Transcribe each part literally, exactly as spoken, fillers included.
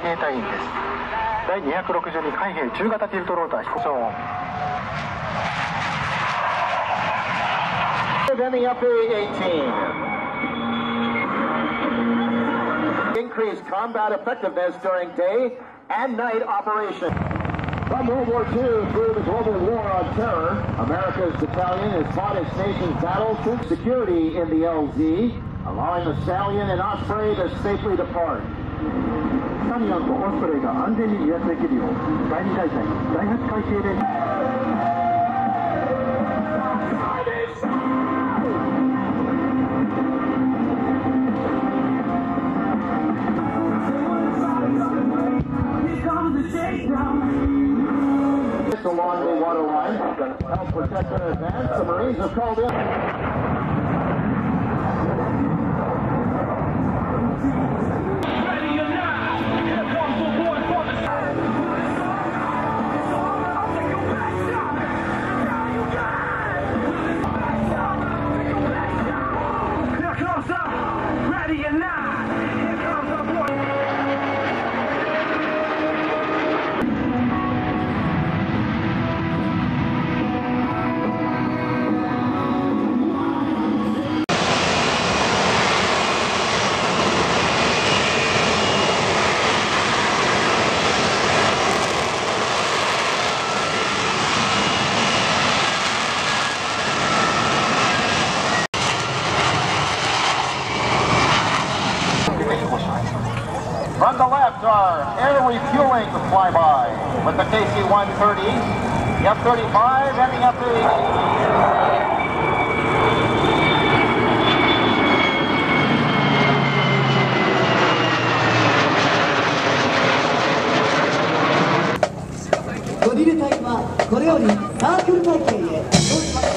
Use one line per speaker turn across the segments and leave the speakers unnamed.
衛隊員です。だいにひゃくろくじゅうに海兵中型ティルトローター飛行場。Ending up eighteen. Increased combat effectiveness during day and night operation. From World War Two through the global war on terror, America's battalion has fought its nation's battles through security in the L Z, allowing the Stallion and Osprey to safely depart. スタリオンとオスプレイが安全に離脱できるよう、だいに大隊だいはち海兵連along the water line, help protect and advance. The Marines have called in. Ready or not, here comes the boy for the I'll take your back shot. Now you got it. Back shot. Take your back shot. Here comes the ready or not. Here comes the boy. From the left are air refueling flyby with the K C one thirty, the F thirty-five, and the F eighteen.
ドリル隊はこれよりサークル体系へ移動します。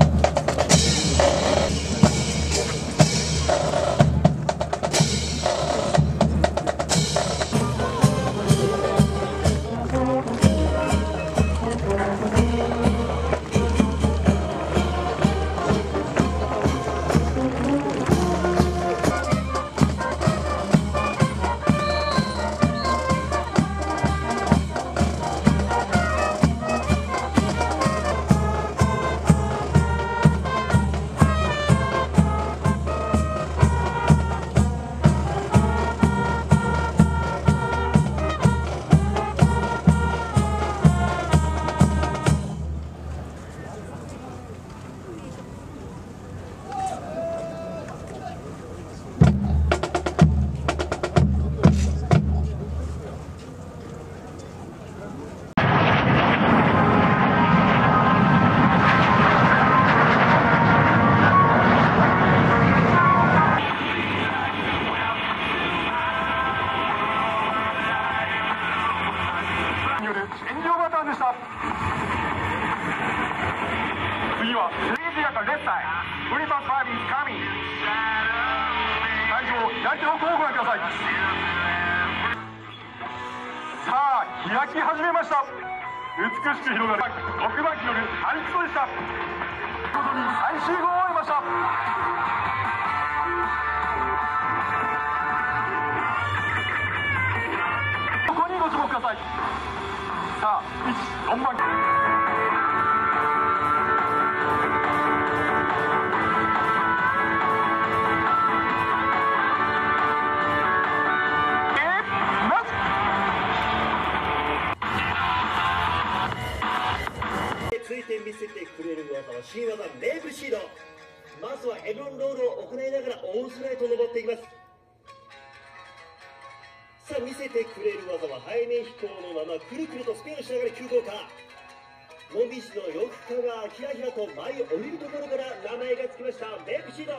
次はレージ型レッサイウリバーファイブイズカミン会場焼きの方をご覧ください。さあ開き始めました。美しく広がるろくばん機によるアリクソでした。見事に最終号を終えました。ここにご注目ください。さあいち、よんばん機
ついて見せてくれる技は新技メーブルシード。まずはエブロンロールを行いながらオンスライトを登っていきます。さあ見せてくれる技は背面飛行のままくるくるとスピンをしながら急降下。もみじのよくかがひらひらと舞い降りるところから名前がつきましたメーブルシード。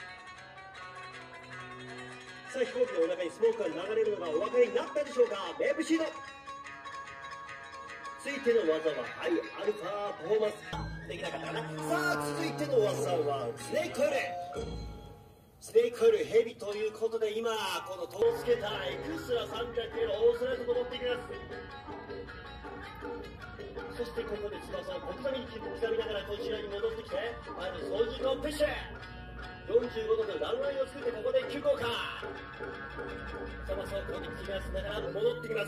さあ飛行機のお腹にスモークが流れるのがお分かりになったでしょうか。メーブルシードついての技はハイアルファパフォーマンスできなかったかな。さあ続いての技はスネークコイル。スネークコイルヘビということで今この戸をつけたエクストラさんびゃく系のオーストライト戻っていきます。そしてここで翼を小刻みに刻みながらこちらに戻ってきてまず操縦のプッシュ。 よんじゅうごどのランワイを作ってここで急降下。さあマスをここで切り出しながら戻ってきます。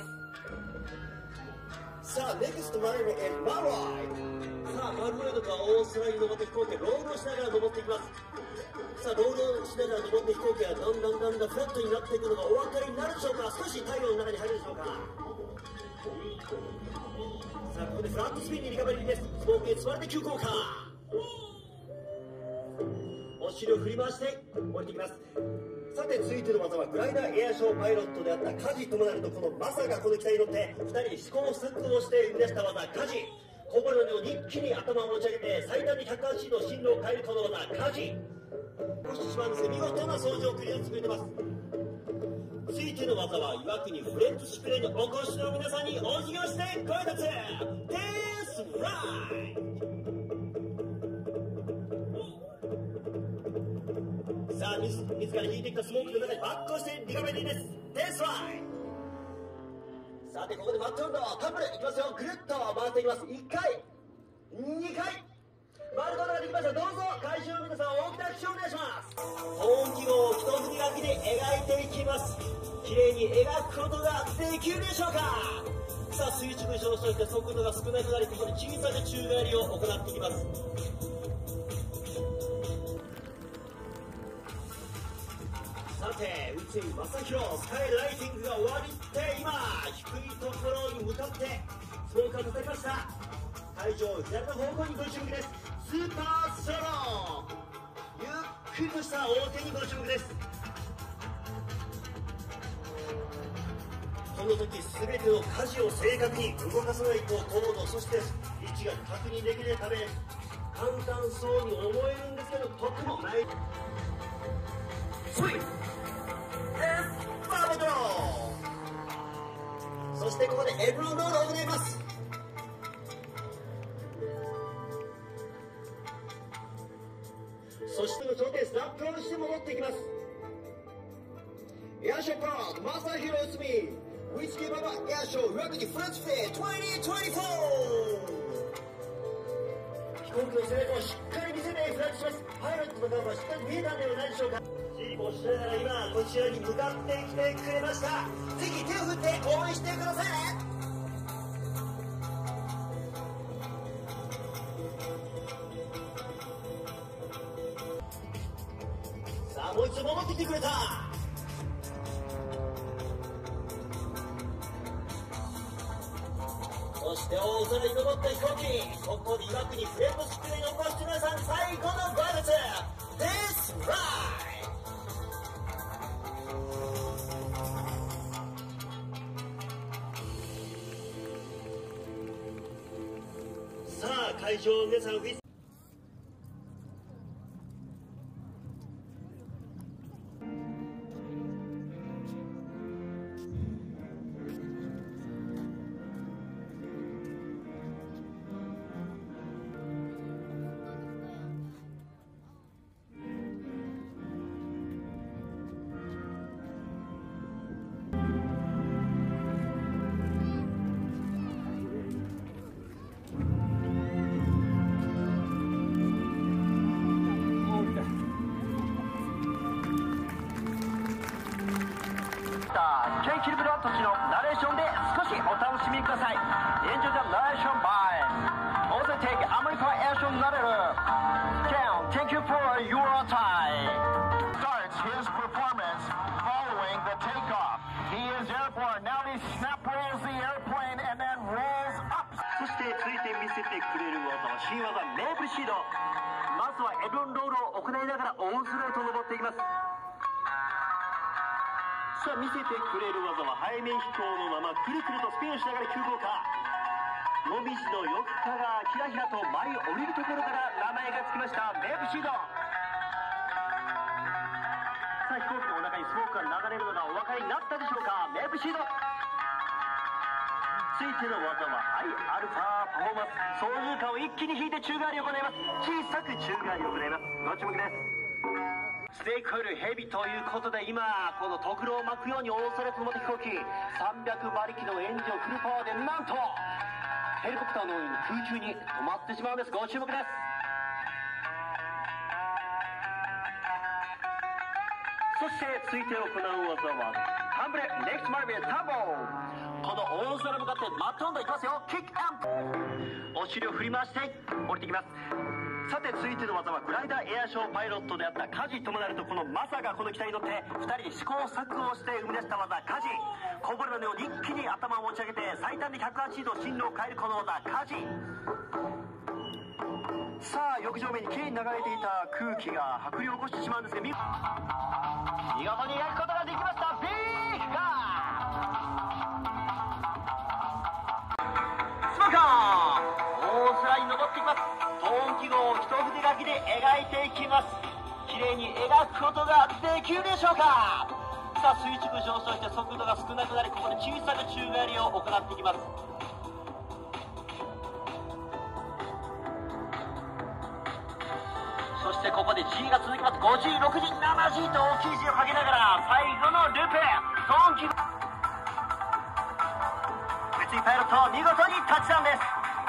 さあネクストマイルエマロイ。さあマルロイドとはオーストラリアに登って飛行機ロールをしながら登っていきます。さあロールをしながら登って飛行機がだんだんだんだんフラットになっていくのがお分かりになるでしょうか。少し太陽の中に入るでしょうか。さあここでフラットスピンにリカバリーです。スモークに積まれて急降下。お尻を振り回して降りてきます。さて続いての技はグライダーエアショーパイロットであったカジともなると、このマサがこの機体に乗ってふたり試行錯誤して生み出した技カジ。こぼれのように一気に頭を持ち上げて最短にひゃくはちじゅうど進路を変えるこの技カジ。こしてしまうんですが見事な操縦を繰り出してくれてます。続いての技は岩国フレンチシュプレーにお越しの皆さんにお辞儀をしてご挨拶。ですライさあ自ら引いてきたスモークの中にバックをしてリカベリーです。ですライさてここでマット運動カップルいきますよ。ぐるっと回っていきます。いっかいにかい回ることができました。どうぞ会場の皆さん大きな拍手をお願いします。本気を一振り書きで描いていきます。綺麗に描くことができるでしょうか。さあ垂直に上昇して速度が少なくなり、ここで小さな宙返りを行っていきます。さて内海正弘スカイライティングが終わりって今低いところに向かってスモークが立てました。会場左の方向にご注目です。スーパーソロゆっくりとした大手にご注目です。この時全ての舵を正確に動かさないと高度そして位置が確認できないため簡単そうに思えるんですけどとてもない。スイッバーボドロー。そしてここでエブロンロールを行います。そしての頂点スナップロールして戻っていきます。エアショーパートマサヒロ内海ウイスキーババエアショー岩国フレンチフェアにせんにじゅうよん。飛行機の背中をしっかり見せてフライトします。パイロットの顔がしっかり見えたんではないでしょうか。尻もしながら今こちらに向かってきてくれました。ぜひ手を振って応援してくださいね。さあもう一度戻ってきてくれた。そして大空に登った飛行機、ここで岩国フレンドスクレーにお越しの皆さん最後のご挨拶ですライ。さあ会場の皆さんウィス
ケイ・キルブラッド氏のナレーションで少しお楽しみください。Enjoy the narration by Ozatec America Airship Narrator. Ken, thank you for your time.
Starts his performance following the takeoff. He is airborne. Now he snap rolls the airplane and then rolls up.
そして続いて見せてくれる技は新技メープルシード。まずはエブロンロールを行いながら大空へと登っていきます。さあ見せてくれる技は背面飛行のままくるくるとスピンをしながら急降下。もみじのよっかがひらひらと舞い降りるところから名前がつきましたメープルシード。さあ飛行機のお腹にスモークが流れるのがお分かりになったでしょうか。メープルシード。ついての技はハイアルファパフォーマンス。操縦桿を一気に引いて宙返りを行います。小さく宙返りを行います。ご注目です。ステークホイールヘビということで今この特労を巻くように大空と登った飛行機さんびゃくばりきのエンジンをフルパワーでなんとヘリコプターのように空中に止まってしまうんです。ご注目です。 そして続いて行う技はタンブレネクストマルベルタンボ。この大空向かってマットンドいきますよ。キックアップ、お尻を振り回して降りていきます。さて続いての技はグライダーエアショーパイロットであった梶智成とこのマサがこの機体に乗ってふたりで試行錯誤をして生み出した技梶。こぼれのように一気に頭を持ち上げて最短でひゃくはちじゅうど進路を変えるこの技梶。さあ翼上面にきれいに流れていた空気が剥離を起こしてしまうんですが、見見事に描くことができました。ビッグカースモーカー、大空に登っていきます。トーン記号を一筆書きで描いていきます。きれいに描くことができるでしょうか。さあ垂直上昇して速度が少なくなり、ここで小さく宙返りを行っていきます。そしてここで G が続きます。 ごジー、ろくジー、ななジー と大きい G をかけながら最後のループトーン記号、別にパイロット見事にタッチダウンです。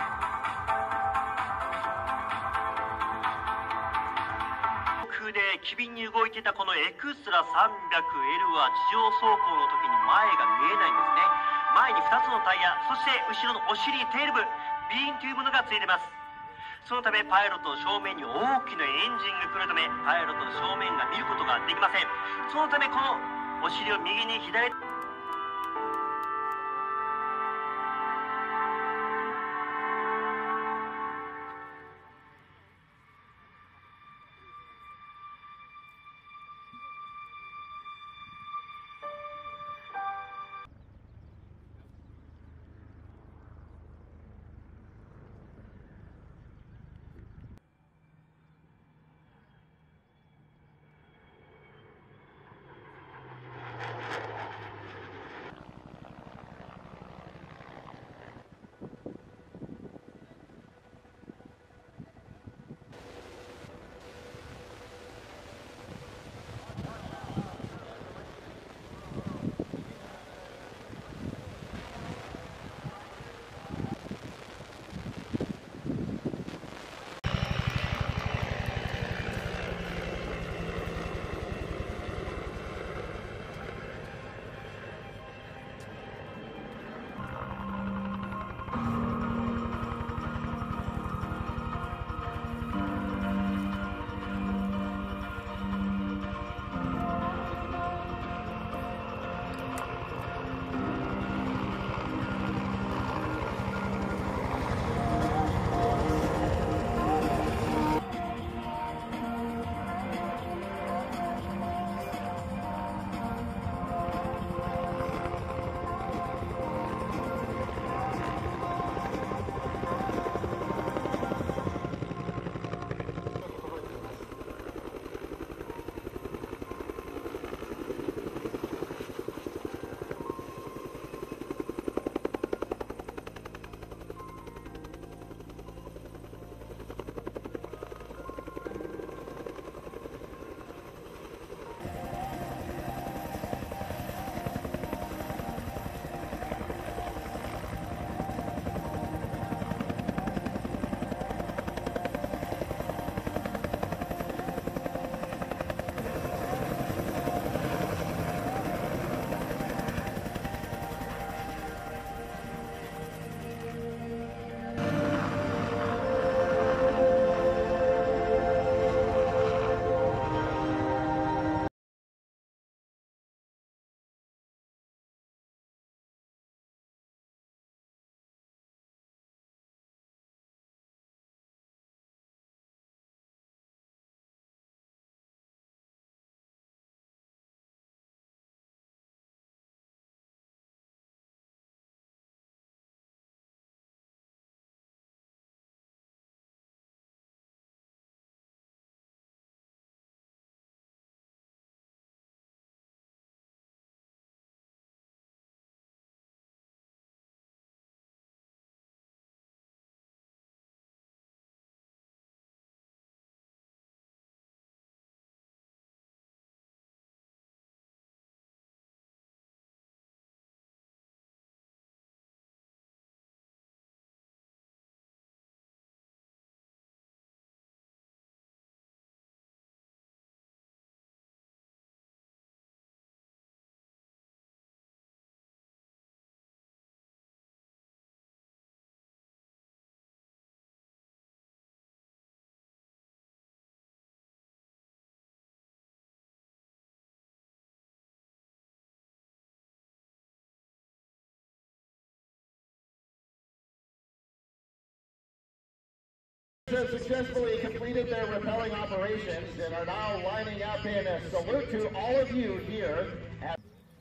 空で機敏に動いていたこのエクストラ さんびゃくエル は地上走行の時に前が見えないんですね。前にふたつのタイヤ、そして後ろのお尻テール部ビーンというものがついています。そのためパイロットの正面に大きなエンジンが来るためパイロットの正面が見ることができません。そのためこのお尻を右に左に
operations and are now lining up in a salute to all of you here at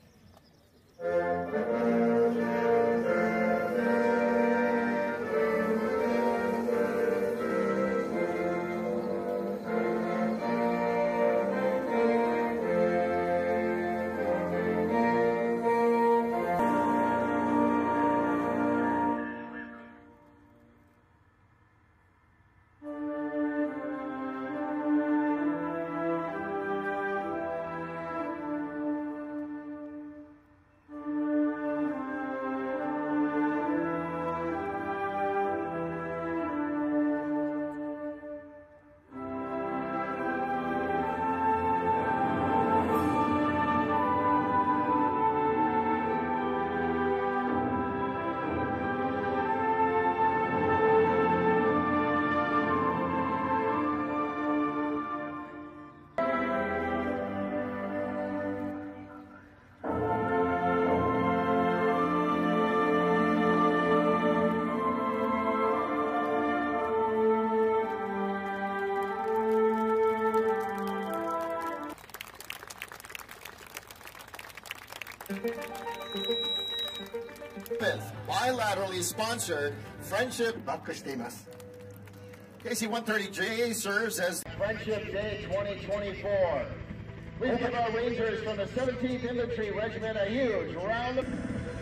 bilaterally sponsored Friendship
バックしています。
K C one thirty J A serves as Friendship Day twenty twenty-four. Please give our Rangers from the seventeenth Infantry Regiment a huge round of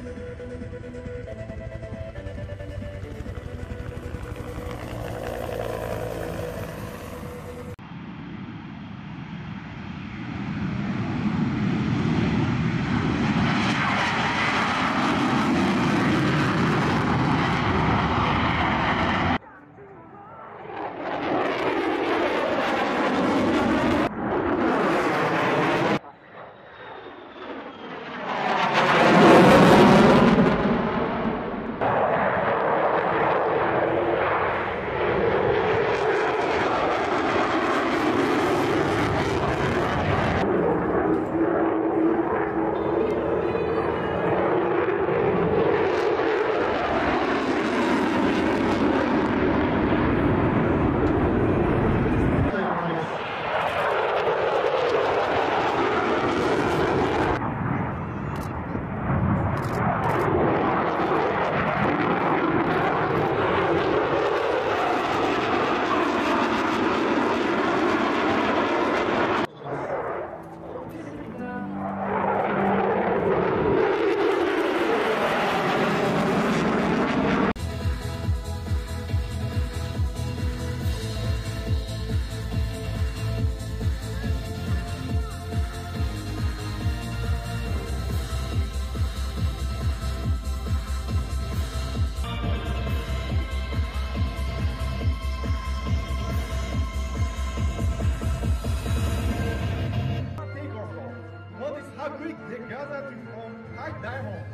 how quick they gather to form high diamond.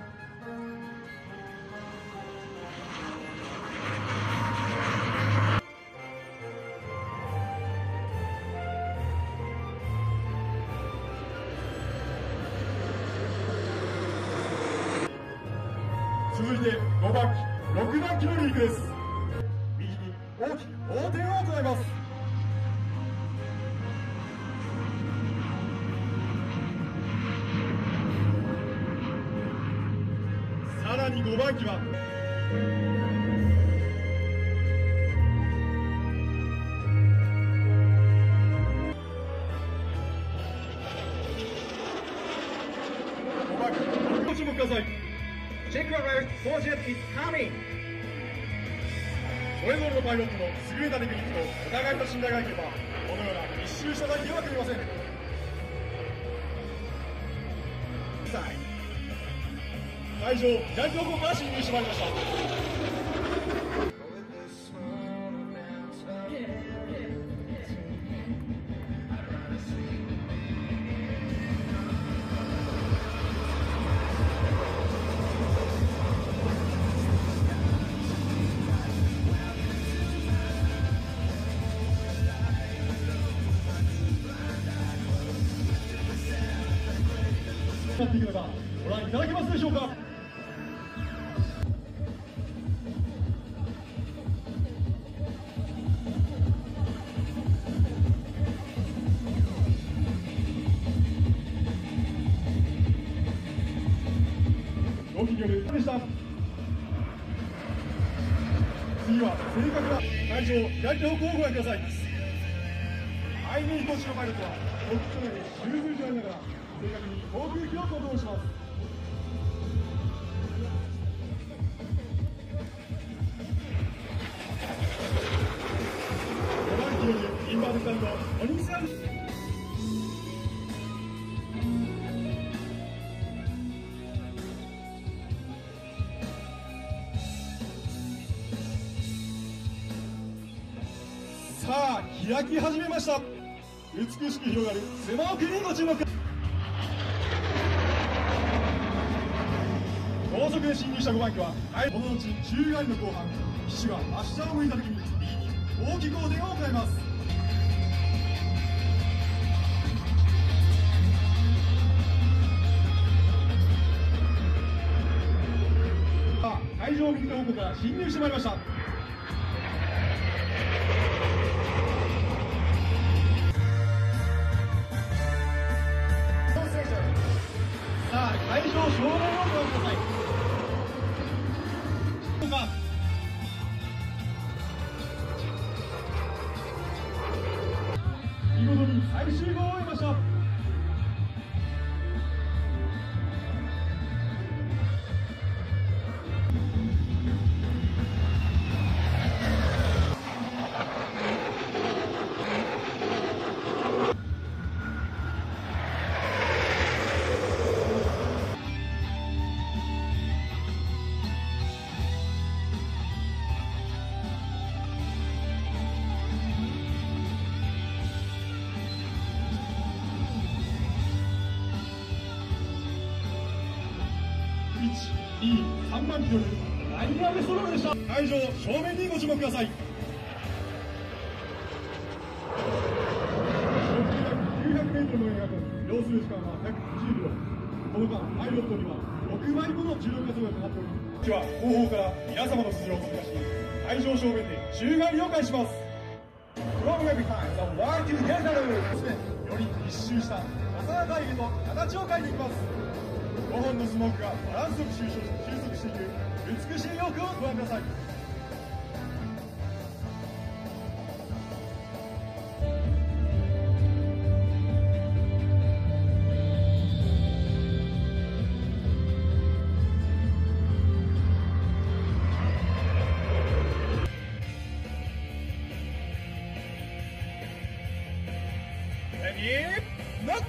Next, ごばん機、ろくばん機のリークです。右に大きく横転を行います。さらにごばん機はごばん機、ご注目ください。Check alert, Forget is coming! それぞれのパイロットの優れたテクニックとお互いの信頼がいけば、このような密集しただけはくりません。会場、左方向から進入してまいりました。なっていくのかご覧いただけますでしょうか。 でした。次は正確な会場左手方向をご覧ください。背面飛行士のパイロットはコックピット内でシューズをながら正確に航空機をコントロールします。ごばん機よりインバートスタンドおにさん。さあ開き始めました。美しく広がる狭奥にご注目。高速で進入したごばん機はこのうち宙返りの後半、機首が真下を向いた時に右に大きく横転を行います。さあ会場右手方向から進入してまいりました。会場正面をご覧ください。見事に最終号を終えました。いち、に、さんばん機よりラインアウェストロールでした。会場正面にご注目ください。きゅうひゃくメートルの映画と移動する時間は約にじゅうびょう。この間パイロットにはろくばいもの重力加速がかかっており、こっちは後方から皆様の出場を通過し会場正面で宙返りを開始します。From every time the one to get out より一周した重なったへと形を変えていきます。ごほんのスモークがバランスよく収束していく美しい翼をご覧ください。Ready? Now!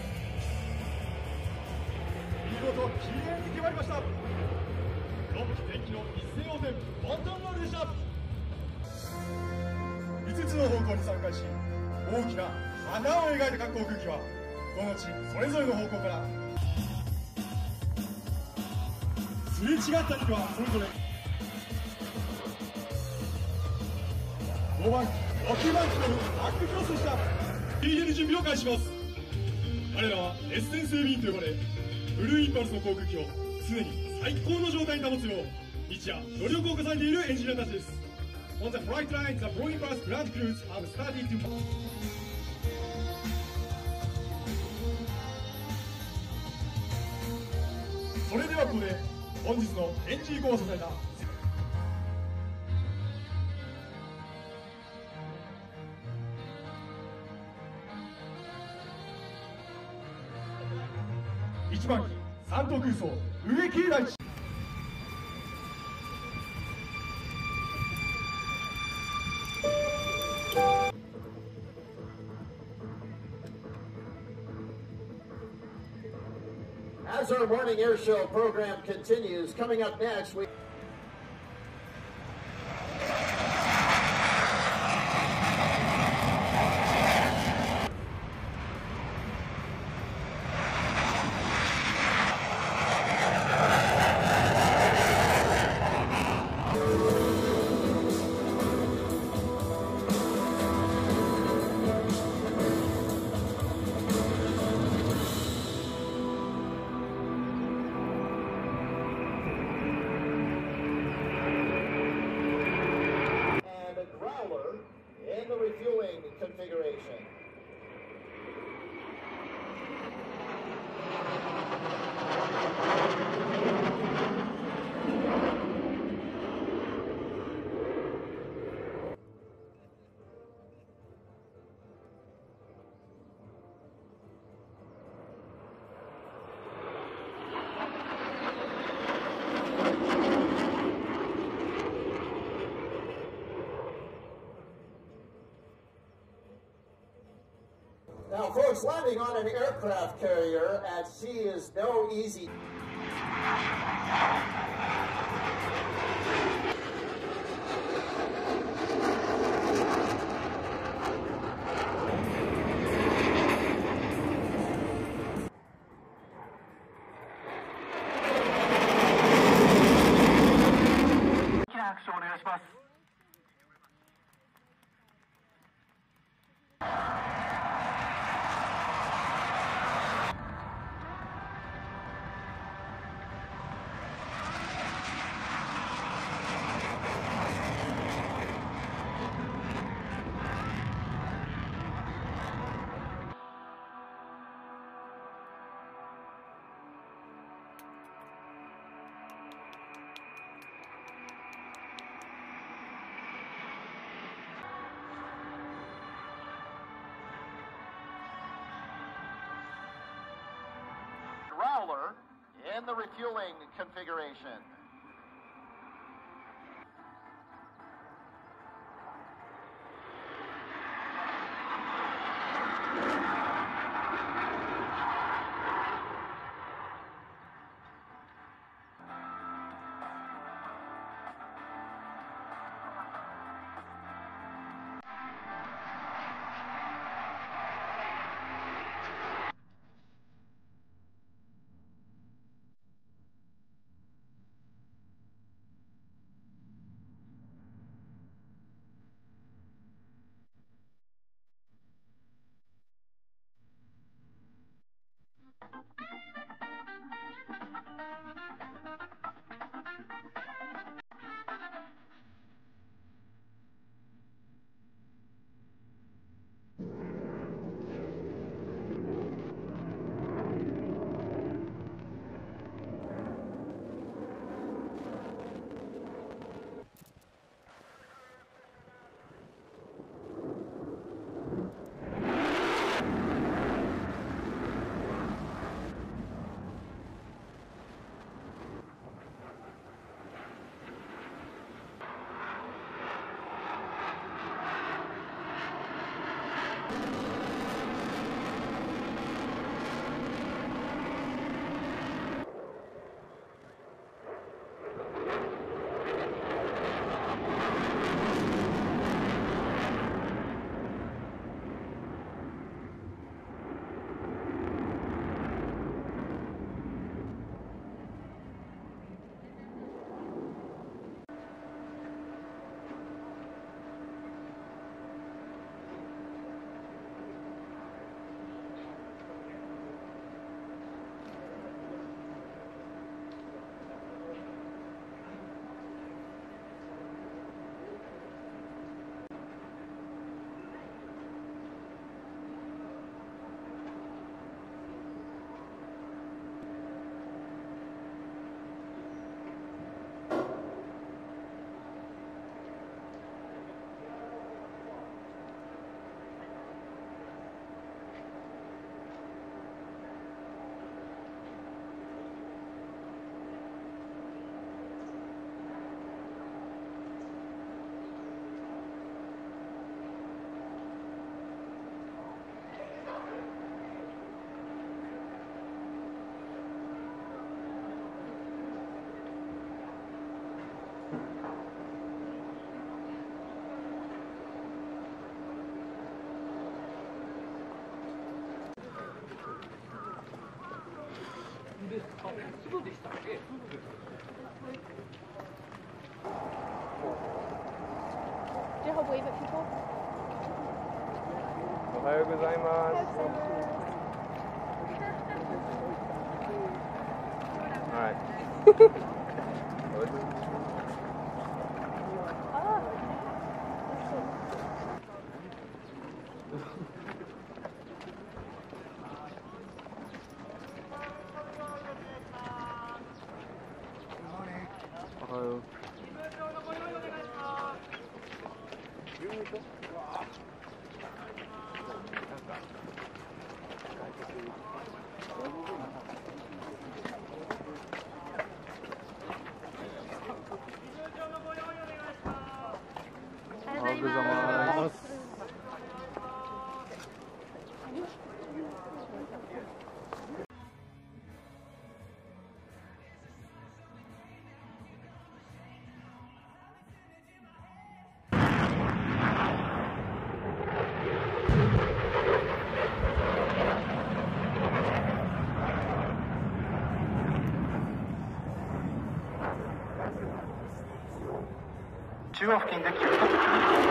見事きれいに決まりました。ろっき電気の一斉横転ボントンロールでした。いつつの方向に散開し大きな花を描いた各航空機はこの後それぞれの方向からすれ違った機はそれぞれごばん機ろくばん機のバッククロスでした。逃げる準備を開始します。彼らはエッセンス エービー と呼ばれブルーインパルスの航空機を常に最高の状態に保つよう日夜努力を重ねているエンジニアたちです。On the flight line, the Blue Impulse ground crews have started to それではここで本日のエンジン飛行を支えたいちばん機三等空曹植木大地。
As our morning air show program continues, coming up next, we
Now, folks, landing on an aircraft carrier at sea is no easy.
Growler in the refueling configuration.
Do you have wave at people?
おはようございます。はい。
中央付近で記録と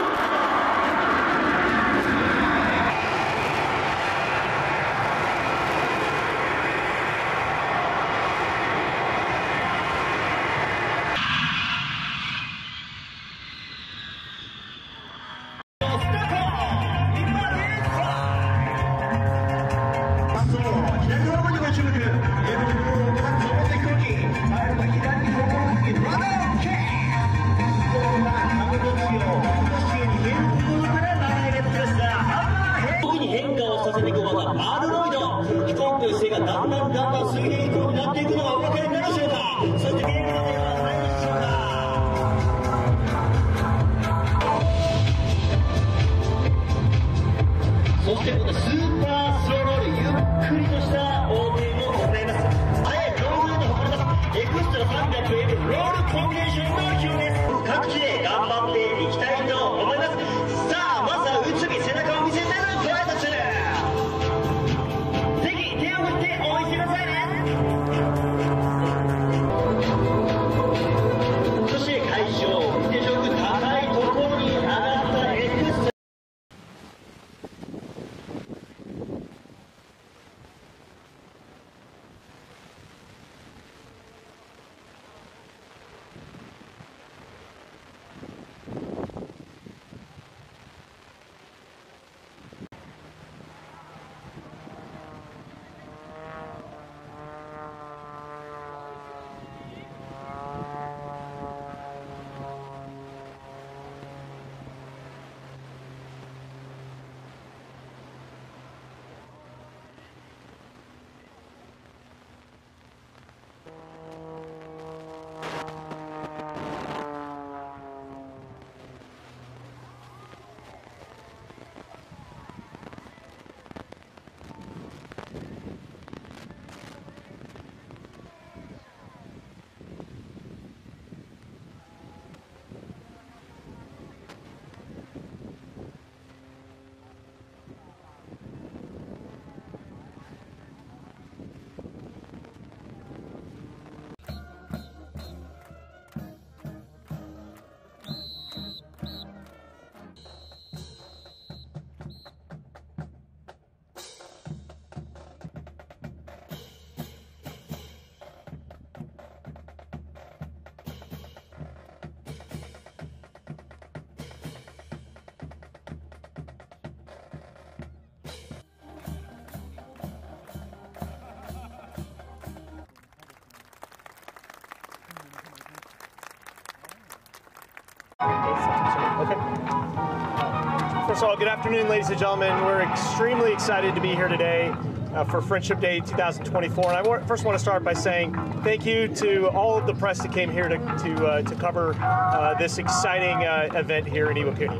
だんだんだんだん水平飛行になっていくのがお分かりになるでしょうか。そしてゲームの目は何でしょうか。そしてこのスーパースローロール、ゆっくりとした横転もございます。あえロールの誇りますエクストラさんびゃくエムロールコンビネーションの披露です。各地で頑張っていきたいと思います。さあまずは内海背中を見せてるトライたち。そして会場腕上高いところに上がったエクストラ。
Okay. First of all, good afternoon, ladies and gentlemen. We're extremely excited to be here today uh, for Friendship Day twenty twenty-four. And I w first want to start by saying thank you to all of the press that came here to, to, uh, to cover uh, this exciting uh, event here in Iwakuni.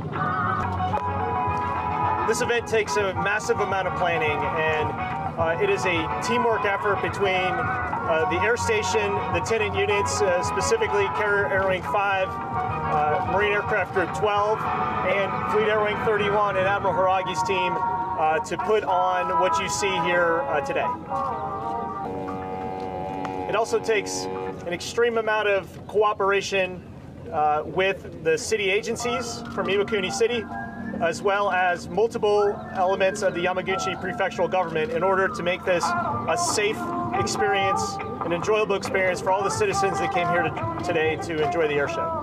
This event takes a massive amount of planning, and uh, it is a teamwork effort between uh, the air station, the tenant units, uh, specifically Carrier Air Wing five, uh, Marine Aircraft Group twelve, and Fleet Air Wing thirty-one, and Admiral Haragi's team uh, to put on what you see here uh, today. It also takes an extreme amount of cooperation uh, with the city agencies from Iwakuni City, as well as multiple elements of the Yamaguchi prefectural government in order to make this a safe experience, an enjoyable experience for all the citizens that came here to, today to enjoy the air show.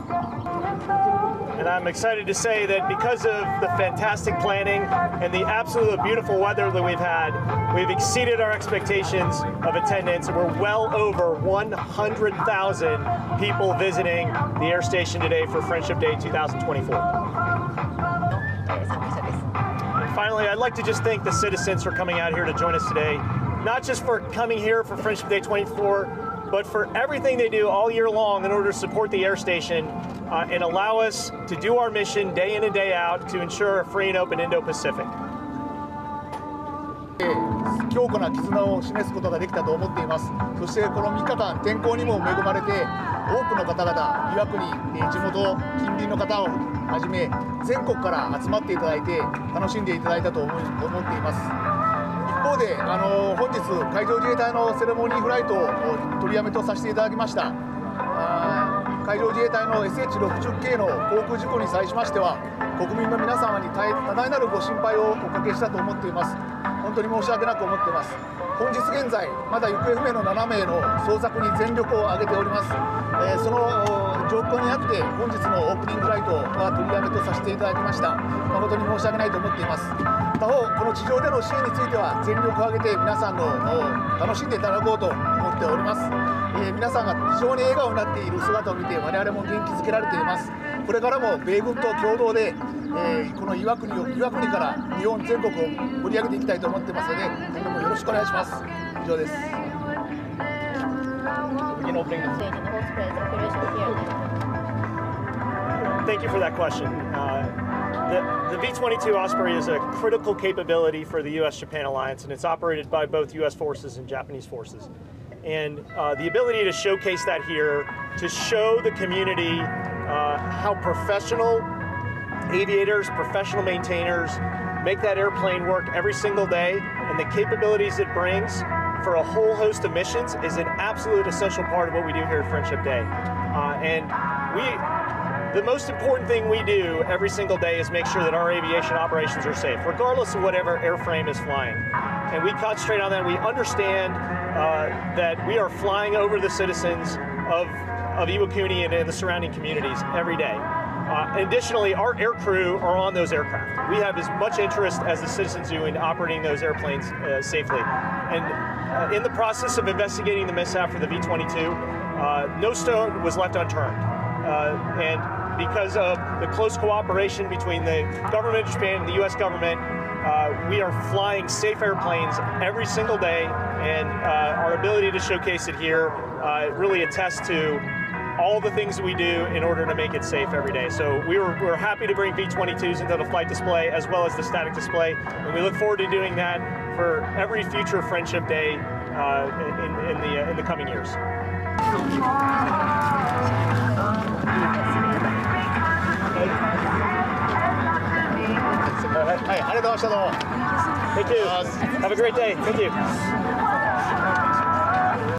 And I'm excited to say that because of the fantastic planning and the absolutely beautiful weather that we've had, we've exceeded our expectations of attendance, and we're well over one hundred thousand people visiting the air station today for Friendship Day twenty twenty-four. And finally, I'd like to just thank the citizens for coming out here to join us today, not just for coming here for Friendship Day twenty-four, but for everything they do all year long in order to support the air station uh, and allow us to do our mission day in and day out to ensure a free and open Indo-Pacific.
強固な絆を示すことができたと思っています。そしてこのみっかかん天候にも恵まれて多くの方々、岩国、地元近隣の方をはじめ全国から集まっていただいて楽しんでいただいたと思い思っています。一方であの本日海上自衛隊のセレモニーフライトを取りやめとさせていただきました。 海上自衛隊の エスエイチろくじゅうケー の航空事故に際しましては、国民の皆様に多大なるご心配をおかけしたと思っています。本当に申し訳なく思っています。本日現在、まだ行方不明のななめいの捜索に全力を挙げております。えー、その状況にあって、本日のオープニングフライトは取りやめとさせていただきました。誠に申し訳ないと思っています。他方、この地上での支援については、全力を挙げて皆さんの楽しんでいただこうと思っております。えー、皆さんが非常に笑顔になっている姿を見て、我々も元気づけられています。これからも米軍と共同で、えー、この岩国を岩国から日本全国を盛り上げていきたいと思ってますので、今後もよろしくお願いします。以上です。
Thank you for that question. Uh, the, the V twenty-two Osprey is a critical capability for the U S Japan alliance, and it's operated by both U S forces and Japanese forces. And uh, the ability to showcase that here, to show the community uh, how professional aviators, professional maintainers make that airplane work every single day, and the capabilities it brings for a whole host of missions is an absolute essential part of what we do here at Friendship Day. Uh, and we, the most important thing we do every single day is make sure that our aviation operations are safe, regardless of whatever airframe is flying. And we concentrate on that. We understand uh, that we are flying over the citizens of, of Iwakuni and, and the surrounding communities every day. Uh, additionally, our aircrew are on those aircraft. We have as much interest as the citizens do in operating those airplanes uh, safely. And uh, in the process of investigating the mishap for the V twenty-two, uh, no stone was left unturned. Uh, and because of the close cooperation between the government of Japan and the U S government, uh, we are flying safe airplanes every single day, and uh, our ability to showcase it here uh, really attests to all the things that we do in order to make it safe every day. So we were, we're happy to bring V twenty-twos into the flight display as well as the static display, and we look forward to doing that for every future Friendship Day uh, in, in, the, uh, in the coming years.
はい、ありがとうございました。どうも。
Thank you. Have a great day. Thank you.